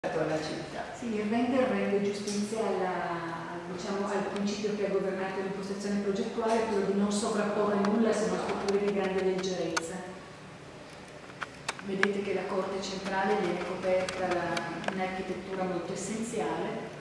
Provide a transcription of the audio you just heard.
alla città. Sì, il rende giustizia diciamo, al principio che ha governato l'impostazione progettuale, quello di non sovrapporre nulla se non strutture di grande leggerezza. Vedete che la corte centrale viene coperta in architettura molto essenziale,